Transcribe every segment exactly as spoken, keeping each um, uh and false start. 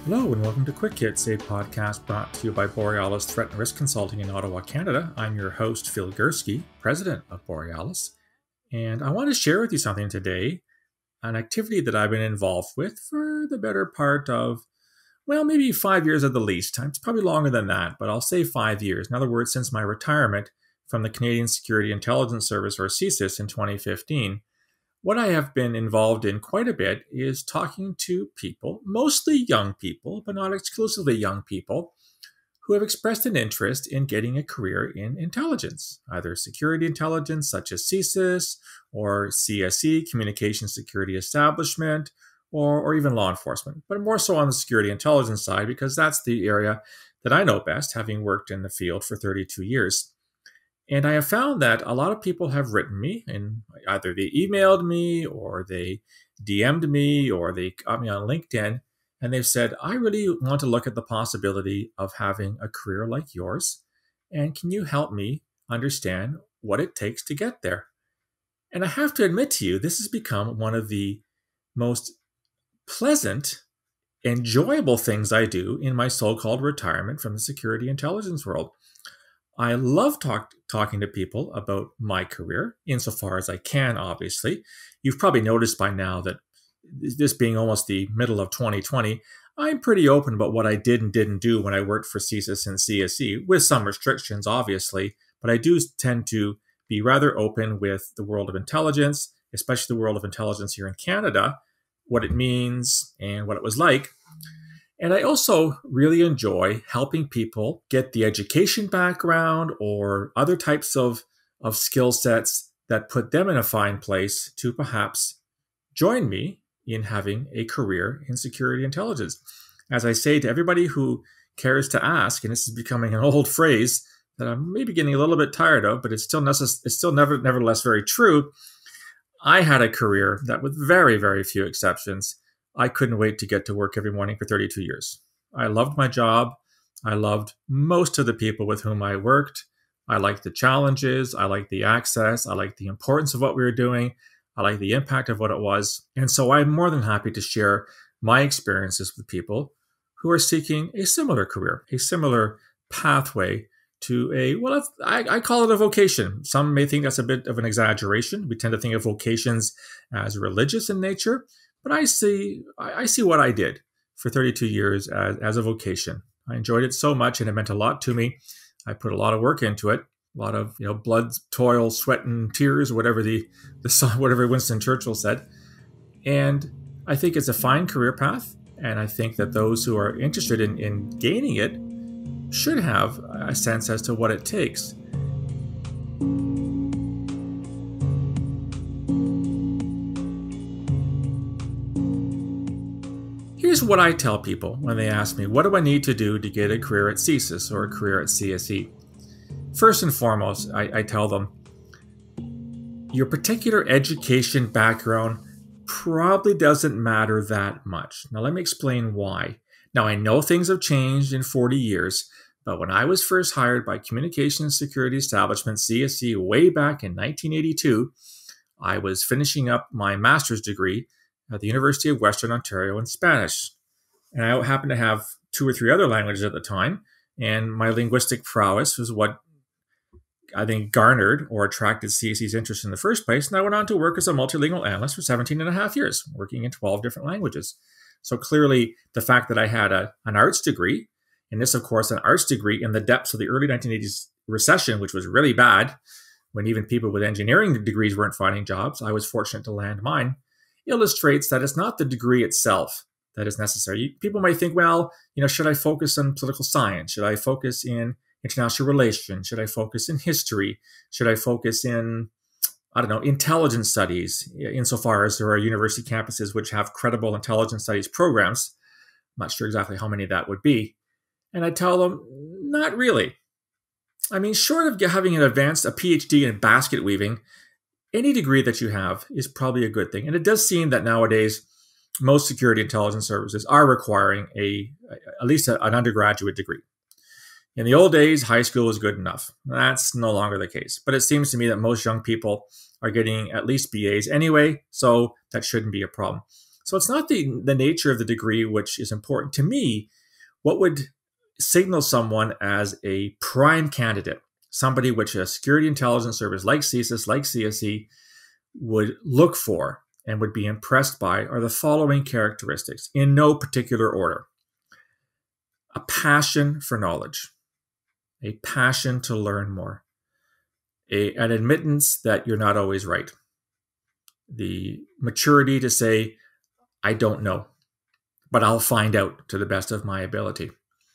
Hello and welcome to Quick Hits, a podcast brought to you by Borealis Threat and Risk Consulting in Ottawa, Canada. I'm your host, Phil Gurski, president of Borealis, and I want to share with you something today, an activity that I've been involved with for the better part of, well, maybe five years at the least. It's probably longer than that, but I'll say five years. In other words, since my retirement from the Canadian Security Intelligence Service, or C S I S, in twenty fifteen. What I have been involved in quite a bit is talking to people, mostly young people, but not exclusively young people, who have expressed an interest in getting a career in intelligence, either security intelligence such as C S I S or C S E, Communication Security Establishment, or, or even law enforcement, but more so on the security intelligence side because that's the area that I know best, having worked in the field for thirty-two years. And I have found that a lot of people have written me, and either they emailed me or they D M'd me or they got me on LinkedIn, and they've said, I really want to look at the possibility of having a career like yours, and can you help me understand what it takes to get there? And I have to admit to you, this has become one of the most pleasant, enjoyable things I do in my so-called retirement from the security intelligence world. I love talk, talking to people about my career, insofar as I can, obviously. You've probably noticed by now that this being almost the middle of twenty twenty, I'm pretty open about what I did and didn't do when I worked for C S I S and C S E, with some restrictions, obviously. But I do tend to be rather open with the world of intelligence, especially the world of intelligence here in Canada, what it means and what it was like. And I also really enjoy helping people get the education background or other types of, of skill sets that put them in a fine place to perhaps join me in having a career in security intelligence. As I say to everybody who cares to ask, and this is becoming an old phrase that I'm maybe getting a little bit tired of, but it's still necess- it's still never, nevertheless very true. I had a career that, with very, very few exceptions, I couldn't wait to get to work every morning for thirty-two years. I loved my job. I loved most of the people with whom I worked. I liked the challenges. I liked the access. I liked the importance of what we were doing. I liked the impact of what it was. And so I'm more than happy to share my experiences with people who are seeking a similar career, a similar pathway to a, well, I, I call it a vocation. Some may think that's a bit of an exaggeration. We tend to think of vocations as religious in nature. But I see, I see what I did for thirty-two years as, as a vocation. I enjoyed it so much, and it meant a lot to me. I put a lot of work into it, a lot of you know blood, toil, sweat, and tears, whatever the the song, whatever Winston Churchill said. And I think it's a fine career path, and I think that those who are interested in, in gaining it should have a sense as to what it takes. Here's what I tell people when they ask me, what do I need to do to get a career at C S I S or a career at C S E? First and foremost, I, I tell them, your particular education background probably doesn't matter that much. Now, let me explain why. Now, I know things have changed in forty years, but when I was first hired by Communication Security Establishment, C S E, way back in nineteen eighty-two, I was finishing up my master's degree at the University of Western Ontario in Spanish. And I happened to have two or three other languages at the time, and my linguistic prowess was what I think garnered or attracted C S E's interest in the first place. And I went on to work as a multilingual analyst for seventeen and a half years, working in twelve different languages. So clearly, the fact that I had a, an arts degree, and this, of course, an arts degree in the depths of the early nineteen eighties recession, which was really bad, when even people with engineering degrees weren't finding jobs, I was fortunate to land mine, illustrates that it's not the degree itself that is necessary. People might think, well, you know, should I focus on political science? Should I focus in international relations? Should I focus in history? Should I focus in, I don't know, intelligence studies, insofar as there are university campuses which have credible intelligence studies programs? I'm not sure exactly how many that would be. And I tell them, not really. I mean, short of having an advanced, a PhD in basket weaving, any degree that you have is probably a good thing. And it does seem that nowadays, most security intelligence services are requiring a at least a, an undergraduate degree. In the old days, high school was good enough. That's no longer the case. But it seems to me that most young people are getting at least B As anyway, so that shouldn't be a problem. So it's not the, the nature of the degree which is important. To me, what would signal someone as a prime candidate, somebody which a security intelligence service like C S I S, like C S I would look for and would be impressed by, are the following characteristics in no particular order. A passion for knowledge, a passion to learn more, a, an admittance that you're not always right, the maturity to say, I don't know, but I'll find out to the best of my ability,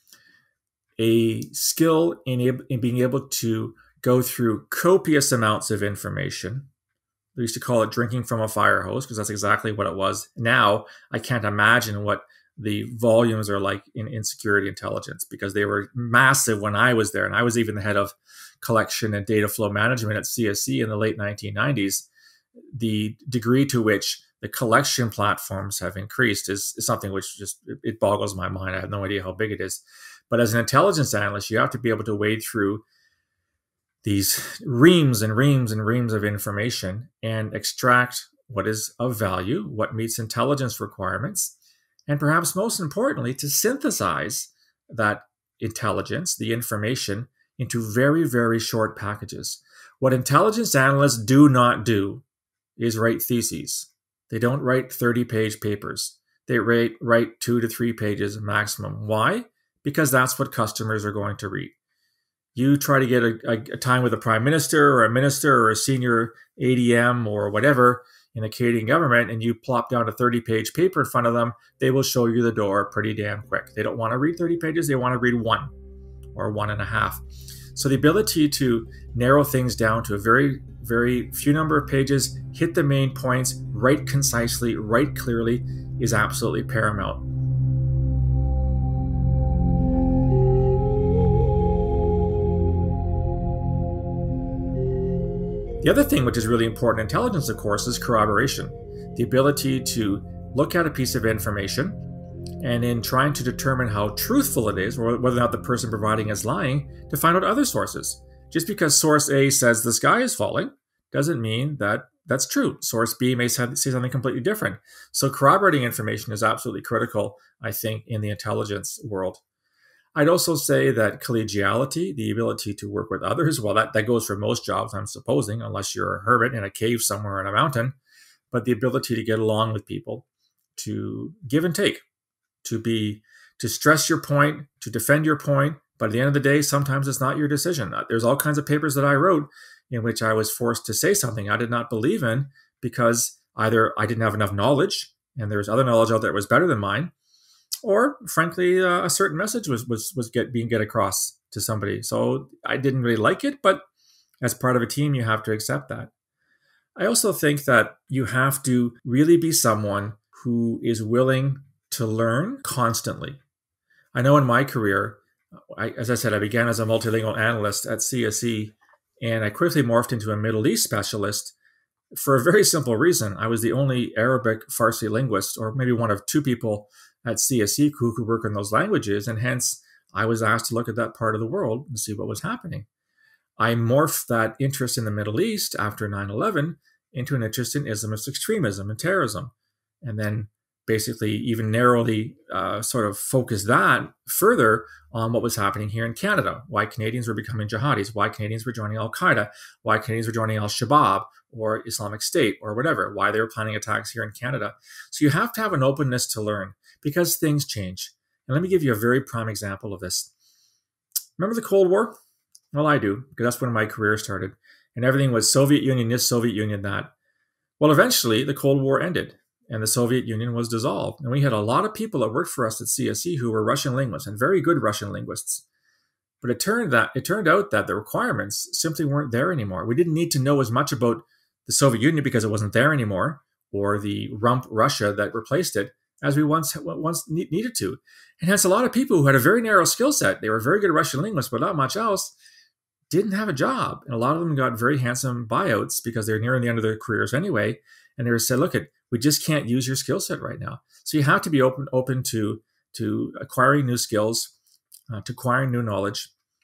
a skill in, in being able to go through copious amounts of information. We used to call it drinking from a fire hose because that's exactly what it was. Now, I can't imagine what the volumes are like in, in security intelligence because they were massive when I was there. And I was even the head of collection and data flow management at C S I in the late nineteen nineties. The degree to which the collection platforms have increased is, is something which just, it boggles my mind. I have no idea how big it is. But as an intelligence analyst, you have to be able to wade through these reams and reams and reams of information and extract what is of value, what meets intelligence requirements, and perhaps most importantly, to synthesize that intelligence, the information, into very, very short packages. What intelligence analysts do not do is write theses. They don't write thirty-page papers. They write, write two to three pages maximum. Why? Because that's what customers are going to read. You try to get a, a, a time with a prime minister or a minister or a senior A D M or whatever in the Canadian government, and you plop down a thirty-page paper in front of them, they will show you the door pretty damn quick. They don't want to read thirty pages. They want to read one or one and a half. So the ability to narrow things down to a very, very few number of pages, hit the main points, write concisely, write clearly, is absolutely paramount. The other thing which is really important in intelligence, of course, is corroboration. The ability to look at a piece of information and in trying to determine how truthful it is, or whether or not the person providing is lying, to find out other sources. Just because source A says the sky is falling doesn't mean that that's true. Source B may say something completely different. So corroborating information is absolutely critical, I think, in the intelligence world. I'd also say that collegiality, the ability to work with others, well, that, that goes for most jobs, I'm supposing, unless you're a hermit in a cave somewhere in a mountain, but the ability to get along with people, to give and take, to be, to stress your point, to defend your point, but at the end of the day, sometimes it's not your decision. There's all kinds of papers that I wrote in which I was forced to say something I did not believe in because either I didn't have enough knowledge and there's other knowledge out there that was better than mine, or frankly, uh, a certain message was was was get being get across to somebody. So I didn't really like it, but as part of a team, you have to accept that. I also think that you have to really be someone who is willing to learn constantly. I know in my career, I, as I said, I began as a multilingual analyst at C S I, and I quickly morphed into a Middle East specialist for a very simple reason. I was the only Arabic Farsi linguist, or maybe one of two people at C S I who could work in those languages, and hence I was asked to look at that part of the world and see what was happening. I morphed that interest in the Middle East after nine eleven into an interest in Islamist extremism and terrorism, and then basically even narrowly uh, sort of focused that further on what was happening here in Canada, why Canadians were becoming jihadis, why Canadians were joining Al-Qaeda, why Canadians were joining Al-Shabaab or Islamic State or whatever, why they were planning attacks here in Canada. So you have to have an openness to learn because things change. And let me give you a very prime example of this. Remember the Cold War? Well, I do, because that's when my career started. And everything was Soviet Union this, Soviet Union that. Well, eventually the Cold War ended and the Soviet Union was dissolved. And we had a lot of people that worked for us at C S I who were Russian linguists and very good Russian linguists. But it turned that it turned out that the requirements simply weren't there anymore. We didn't need to know as much about the Soviet Union because it wasn't there anymore, or the rump Russia that replaced it, as we once once needed to. And hence a lot of people who had a very narrow skill set, they were very good Russian linguists, but not much else, didn't have a job. And a lot of them got very handsome buyouts because they're nearing the end of their careers anyway. And they were said, look, we just can't use your skill set right now. So you have to be open open to, to acquiring new skills, uh, to acquiring new knowledge,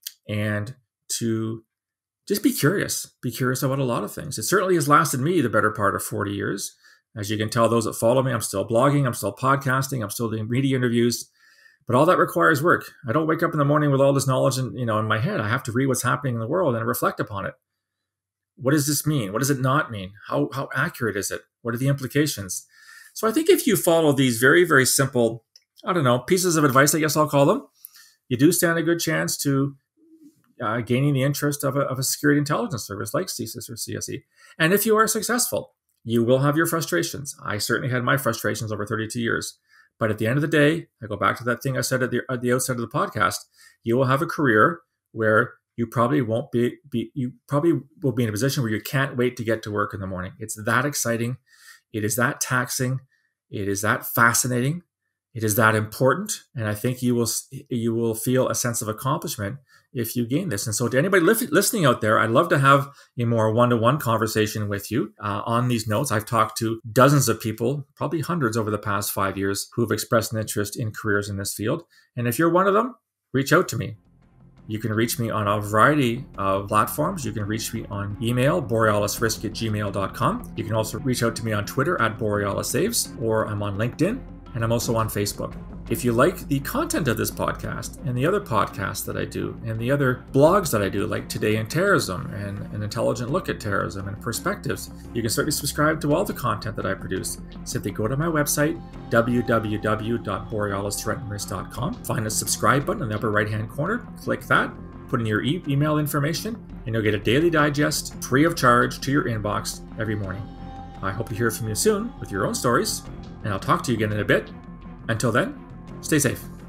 and to just be curious. Be curious about a lot of things. It certainly has lasted me the better part of forty years. As you can tell, those that follow me, I'm still blogging, I'm still podcasting, I'm still doing media interviews. But all that requires work. I don't wake up in the morning with all this knowledge in, you know, in my head. I have to read what's happening in the world and reflect upon it. What does this mean? What does it not mean? How, how accurate is it? What are the implications? So I think if you follow these very, very simple, I don't know, pieces of advice, I guess I'll call them, you do stand a good chance to uh, gaining the interest of a, of a security intelligence service like C S I S or C S I S. And if you are successful, you will have your frustrations. I certainly had my frustrations over thirty-two years. But at the end of the day, I go back to that thing I said at the, at the outset of the podcast, you will have a career where you probably won't be, be, you probably will be in a position where you can't wait to get to work in the morning. It's that exciting. It is that taxing. It is that fascinating. It is that important. And I think you will, you will feel a sense of accomplishment if you gain this. And so to anybody li- listening out there, I'd love to have a more one-to-one conversation with you uh, on these notes. I've talked to dozens of people, probably hundreds over the past five years, who have expressed an interest in careers in this field. And if you're one of them, reach out to me. You can reach me on a variety of platforms. You can reach me on email, borealisrisk at gmail dot com. You can also reach out to me on Twitter at borealisaves, or I'm on LinkedIn, and I'm also on Facebook. If you like the content of this podcast and the other podcasts that I do and the other blogs that I do, like Today in Terrorism and An Intelligent Look at Terrorism and Perspectives, you can certainly subscribe to all the content that I produce. Simply go to my website, w w w dot borealis threat and risk dot com. Find the subscribe button in the upper right-hand corner. Click that, put in your e- email information, and you'll get a daily digest free of charge to your inbox every morning. I hope to hear from you soon with your own stories, and I'll talk to you again in a bit. Until then, stay safe.